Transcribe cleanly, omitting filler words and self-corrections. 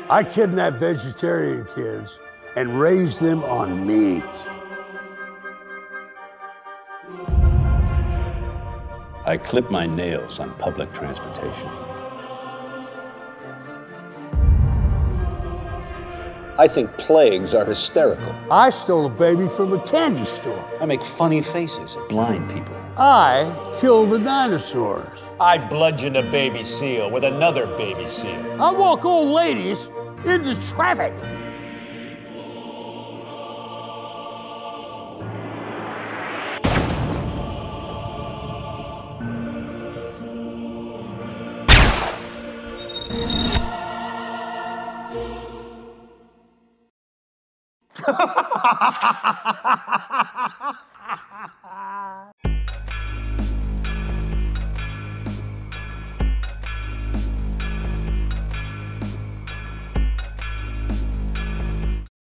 I kidnap vegetarian kids and raise them on meat. I clip my nails on public transportation. I think plagues are hysterical. I stole a baby from a candy store. I make funny faces at blind people. I killed the dinosaurs. I bludgeon a baby seal with another baby seal. I walk old ladies into traffic.